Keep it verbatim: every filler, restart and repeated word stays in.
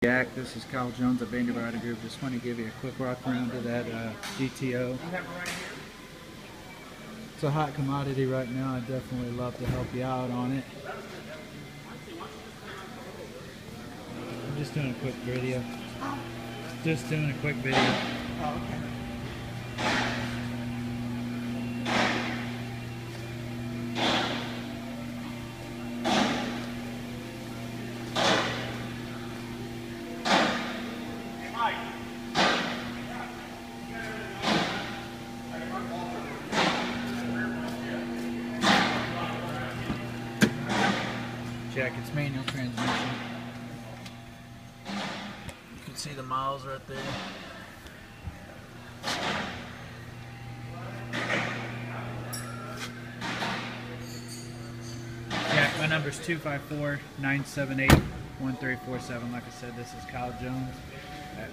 Jack, this is Kyle Jones of Vandy Riding Group. Just want to give you a quick walk around to that uh, G T O. It's a hot commodity right now. I'd definitely love to help you out on it. I'm just doing a quick video. Just doing a quick video. Oh, okay. Check, it's manual transmission. You can see the miles right there. Jack, my number is two five four, nine seven eight, one three four seven. Like I said, this is Kyle Jones